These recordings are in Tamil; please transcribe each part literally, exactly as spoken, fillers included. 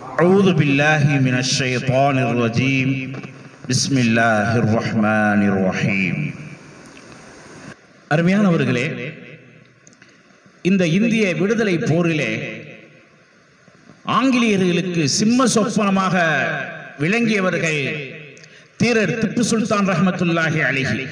أعوذ بالله من الشيطان الرجيم بسم الله الرحمن الرحيم. அருமையானவர்களே, இந்த இந்திய விடுதலை போரிலே ஆங்கிலேயர்களுக்கு சிம்ம சொப்பனமாக விளங்கியவர்கள் தீரர் திப்பு சுல்தான் ரஹ்மத்துல்லாஹி அலைஹி.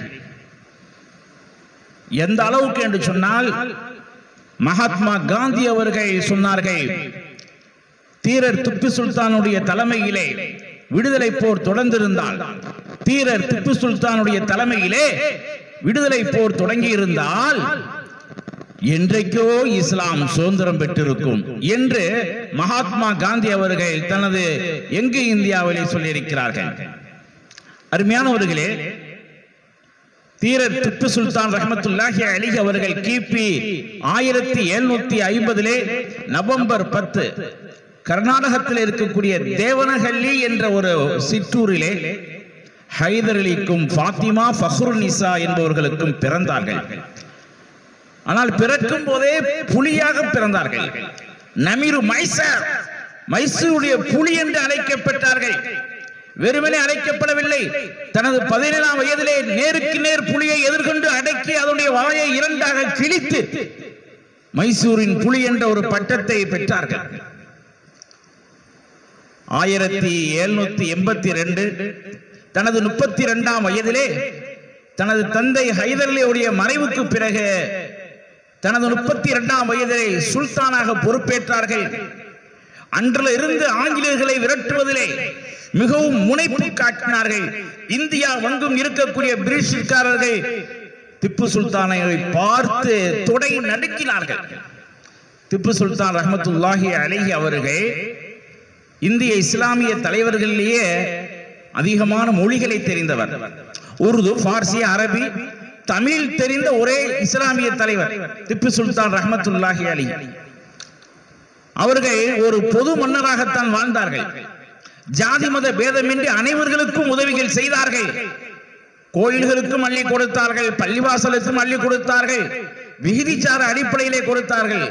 எந்த அளவுக்கு என்று சொன்னால், மகாத்மா காந்தி அவர்கள் சொன்னார்கள், தீரர் திப்பு சுல்தானுடைய தலைமையிலே விடுதலை போர் தொடர்ந்திருந்தால், தீரர் திப்பு சுல்தானுடைய தலைமையிலே விடுதலை போர் தொடங்கி இருந்தால் என்றைக்கோ இஸ்லாம் சுதந்திரம் பெற்றிருக்கும் என்று மகாத்மா காந்தி அவர்கள் தனது எங்கு இந்தியாவிலே சொல்லியிருக்கிறார்கள். அருமையானவர்களே, தீரர் திப்பு சுல்தான் ரஹ்மத்துல்லாஹி அலைஹி அவர்கள் கிபி ஆயிரத்தி எழுநூத்தி ஐம்பதிலே நவம்பர் பத்து கர்நாடகத்தில் இருக்கக்கூடிய தேவனஹள்ளி என்ற ஒரு சிற்றூரிலே ஹைதர் அலிக்கும் ஃபாத்திமா ஃபஹ்ருநிசா என்பவர்களுக்கும் பிறந்தார்கள். ஆனால் பிறக்கும் போதே புலியாக பிறந்தார்கள். நமீர் மைசூர் மைசூருடைய புலி என்று அழைக்கப்பட்டார்கள். வெறுமனே அழைக்கப்படவில்லை, தனது பதினேழாம் வயதிலே நேருக்கு நேர் புலியை எதிர்கொண்டு அடக்கி அதனுடைய வாயை இரண்டாக கிழித்து மைசூரின் புலி என்ற ஒரு பட்டத்தை பெற்றார்கள். ஆயிரத்தி எழுநூத்தி எண்பத்தி ரெண்டு தனது முப்பத்தி இரண்டாம் வயதிலே தனது தந்தை ஹைதர் அலியுடைய மறைவுக்கு பிறகு தனது முப்பத்தி இரண்டாம் வயதிலே சுல்தானாக பொறுப்பேற்றார்கள். அன்றில் இருந்து ஆங்கிலேயர்களை விரட்டுவதிலே மிகவும் முனைப்பு காட்டினார்கள். இந்தியா வங்கும் இருக்கக்கூடிய பிரிட்டிஷ்காரர்கள் திப்பு சுல்தானை பார்த்து தொடை நடுக்கினார்கள். திப்பு சுல்தான் ரஹ்மத்துல்லாஹி அலைஹி அவர்கள் இந்திய இஸ்லாமிய தலைவர்களிலேயே அதிகமான மொழிகளை தெரிந்தவர். உருது, பார்சி, அரபி, தமிழ் தெரிந்த ஒரே இஸ்லாமிய தலைவர் திப்பு சுல்தான் ரஹ்மத்துல்லாஹி அலைஹி அவர்கள். ஒரு பொது மன்னராகத்தான் வாழ்ந்தார்கள். ஜாதி மத பேதமின்றி அனைவர்களுக்கும் உதவிகள் செய்தார்கள். கோயில்களுக்கும் அள்ளி கொடுத்தார்கள், பள்ளிவாசலுக்கும் அள்ளி கொடுத்தார்கள், விகிதிச்சார அடிப்படையிலே கொடுத்தார்கள்.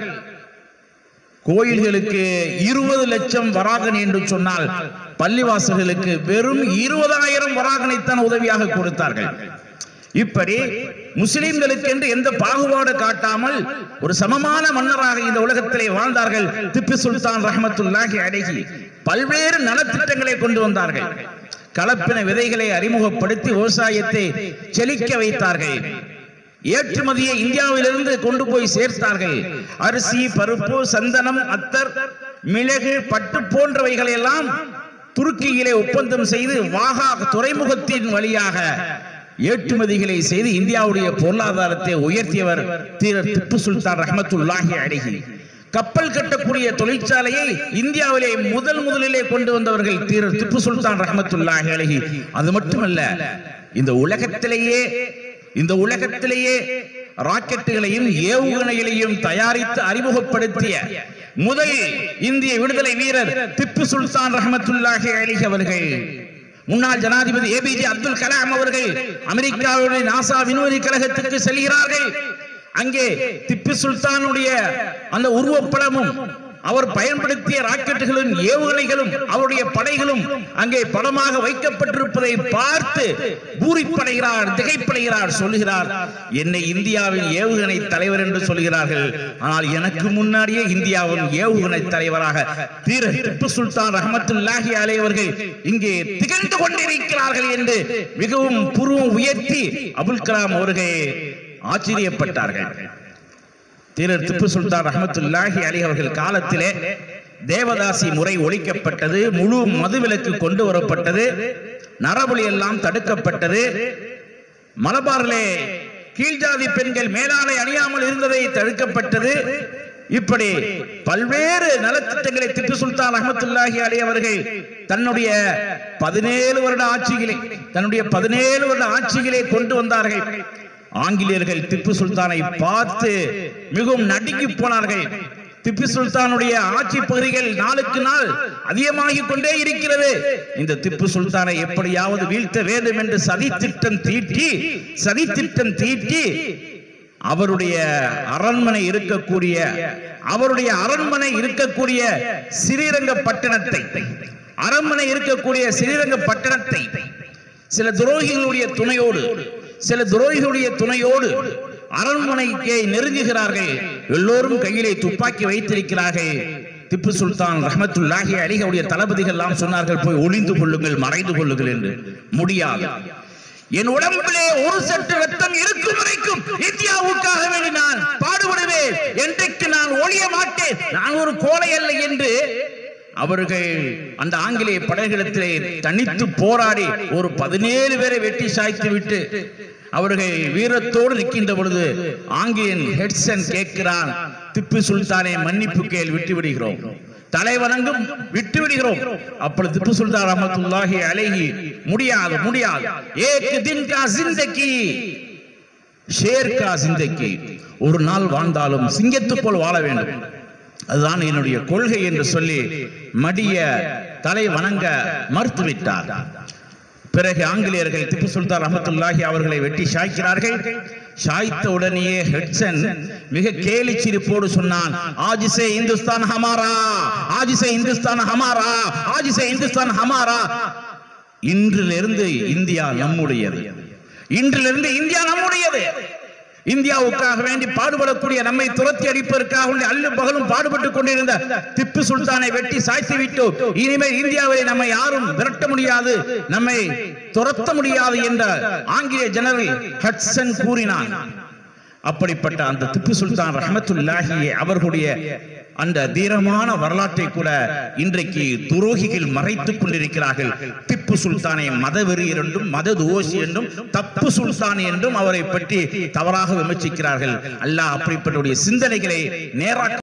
கோயில்களுக்கு இருபது லட்சம் வராகன் என்று சொன்னால், பள்ளிவாசல்களுக்கு வெறும் இருபதாயிரம் வராகனைத்தான் உதவியாக கொடுத்தார்கள். இப்படி முஸ்லிம்களுக்கு என்று எந்த பாகுபாடு காட்டாமல் ஒரு சமமான மன்னராக இந்த உலகத்திலே வாழ்ந்தார்கள் திப்பு சுல்தான் ரஹ்மத்துல்லாஹி அலைஹி. பல்வேறு நலத்திட்டங்களை கொண்டு வந்தார்கள். கலப்பின விதைகளை அறிமுகப்படுத்தி விவசாயத்தை செழிக்க வைத்தார்கள். ஏற்றுமதியை இந்தியாவிலிருந்து கொண்டு போய் சேர்த்தார்கள். அரிசி, பருப்பு, சந்தனம், அத்தர், மிளகு, பட்டு போன்றவைகளை எல்லாம் துருக்கியிலே ஒப்பந்தம் செய்து வாகா துறைமுகத்தின் வழியாக ஏற்றுமதிகளை செய்து இந்தியாவுடைய பொருளாதாரத்தை உயர்த்தியவர் தீரர் திப்பு சுல்தான் ரஹ்மத்துல்லாஹி அலைஹி. கப்பல் கட்டக்கூடிய தொழிற்சாலையை இந்தியாவிலே முதல் முதலிலே கொண்டு வந்தவர்கள் தீரர் திப்பு சுல்தான் ரஹ்மத்துல்லாஹி அலைஹி. அது மட்டுமல்ல, இந்த உலகத்திலேயே இந்த உலகத்திலேயே ராக்கெட்டுகளையும் ஏவுகணைகளையும் தயாரித்து அறிமுகப்படுத்திய முதல் இந்திய விடுதலை வீரர் திப்பு சுல்தான் ரஹ்மத்துல்லாஹி அலைஹி அவர்கள். முன்னாள் ஜனாதிபதி ஏபிஜே அப்துல் கலாம் அவர்கள் அமெரிக்காவுடைய நாசா விண்வெளி கழகத்துக்கு செல்கிறார்கள். அங்கே திப்பு சுல்தானுடைய அந்த உருவப்படமும் அவர் பயன்படுத்திய ராக்கெட்டுகளும் ஏவுகணைகளும் அவருடைய படைகளும் அங்கே படமாக வைக்கப்பட்டிருப்பதை பார்த்து பூரிப்படைகிறார், திகைப்படைகிறார். சொல்லுகிறார், என்னை இந்தியாவின் ஏவுகணை தலைவர் என்று சொல்கிறார்கள், ஆனால் எனக்கு முன்னாடியே இந்தியாவின் ஏவுகணை தலைவராக தீரர் திப்பு சுல்தான் ரஹ்மத்துல்லாஹி அலைஹி அவர்கள் இங்கே திகழ்ந்து கொண்டிருக்கிறார்கள் என்று மிகவும் புருவம் உயர்த்தி அபுல் கலாம் அவர்கள் ஆச்சரியப்பட்டார்கள். தீரர் திப்பு சுல்தான் ரஹ்மத்துல்லாஹி அலைஹி அவர்கள் காலத்திலே தேவதாசி முறை ஒழிக்கப்பட்டது, முழு மதுவிலக்கு கொண்டு வரப்பட்டது, நரபலி எல்லாம் தடுக்கப்பட்டது, மலபாரிலே கீழ்ஜாதி பெண்கள் மேலாடை அணியாமல் இருந்ததை தடுக்கப்பட்டது. இப்படி பல்வேறு நலத்திட்டங்களை திப்பு சுல்தான் ரஹ்மத்துல்லாஹி அலைஹி அவர்கள் தன்னுடைய பதினேழு வருட ஆட்சியிலே தன்னுடைய பதினேழு வருட ஆட்சியிலே கொண்டு வந்தார்கள். ஆங்கிலேயர்கள் திப்பு சுல்தானை பார்த்து மிகவும் நடுங்கி போனார்கள். திப்பு சுல்தானுடைய ஆட்சி பகுதிகள் நாளுக்கு நாள் அதிகமாகிக் கொண்டே இருக்கிறது. இந்த திப்பு சுல்தானை எப்படியாவது வீழ்த்த வேண்டும் என்று சதி திட்டம் தீட்டி சதி திட்டம் தீட்டி அவருடைய அரண்மனை இருக்கக்கூடிய அவருடைய அரண்மனை இருக்கக்கூடிய ஸ்ரீரங்க பட்டணத்தை அரண்மனை இருக்கக்கூடிய ஸ்ரீரங்க பட்டணத்தை சில துரோகிகளுடைய துணையோடு சில துரோகிகளுடைய துணையோடு அரண்மனைக்கு நெருங்குகிறார்கள். எல்லோரும் கையிலே துப்பாக்கி வைத்திருக்கிறார்கள். திப்பு சுல்தான் ரஹ்மத்துல்லாஹி அலைஹி அவருடைய தளபதிகள் எல்லாம் சொன்னார்கள், போய் ஒளிந்து கொள்ளுங்கள், மறைந்து கொள்ளுங்கள் என்று. முடியாது, என் உடம்பிலே ஒரு சற்று ரத்தம் இருக்கும் வரைக்கும் இந்தியாவுக்காக வேண்டி நான் பாடுபடுவேன், என்றைக்கு நான் ஒழிய மாட்டேன், நான் ஒரு கோழை அல்ல என்று அவர்கள் அந்த ஆங்கிலேய படைகளிடத்திலே தனித்து போராடி ஒரு பதினேழு பேரை வெட்டி சாய்த்து விட்டு அவர்கள் வீரத்தோடு நிற்கின்ற பொழுது ஆங்கிலேயன் ஹெட்சன் கேட்கிறான், திப்பு சுல்தானை மன்னிப்பு கேள், விட்டு விடுகிறோம், தலைவணங்கும், விட்டு விடுகிறோம். அப்பொழுது திப்பு சுல்தான் ரஹ்மத்துல்லாஹி அலைஹி, முடியாது முடியாது, ஏக் தின் கா ஜிந்தகி ஷேர் கா ஜிந்தகி, ஒரு நாள் வாழ்ந்தாலும் சிங்கத்து போல் வாழ வேண்டும், அதுதான் என்னுடைய கொள்கை என்று சொல்லி மடிய தலை வணங்க மறுத்துவிட்டார். பிறகு ஆங்கிலேயர்கள் திப்பு சுல்தான் ரஹ்மத்துல்லாஹி அவர்களை வெட்டி சாய்க்கிறார்கள். சாய்த்த உடனேயே ஹெட்சன் மிக கேலி சிரிப்போடு சொன்னான், ஆஜிசே இந்துஸ்தான் ஹமாரா, ஆஜிசே இந்துஸ்தான் ஹமாரா, ஆஜிசே இந்துஸ்தான் ஹமாரா. இன்றிலிருந்து இந்தியா நம்முடையது, இன்றிலிருந்து இந்தியா நம்முடையது. இந்தியாவுக்காக வேண்டி பாடுபடக்கூடிய நம்மை துரத்தி அடிப்பதற்காக அல்லும் பகலும் பாடுபட்டுக் கொண்டிருந்த திப்பு சுல்தானை வெட்டி சாய்த்து விட்டோம், இனிமேல் இந்தியாவை நம்மை யாரும் விரட்ட முடியாது, நம்மை துரத்த முடியாது என்ற ஆங்கிலேய ஜெனரல் ஹட்சன் கூறினான். அப்படிப்பட்ட அந்த திப்பு சுல்தான் ரஹ்மத்துல்லாஹி அவர்களுடைய அந்த தீரமான வரலாற்றை கூட இன்றைக்கு துரோகிகள் மறைத்துக் கொண்டிருக்கிறார்கள். திப்பு சுல்தானை மதவெறியர் என்றும் மத துரோகி என்றும் தப்பு சுல்தான் என்றும் அவரை பற்றி தவறாக விமர்சிக்கிறார்கள். அல்லாஹ் அப்படிப்பட்ட சிந்தனைகளை நேராக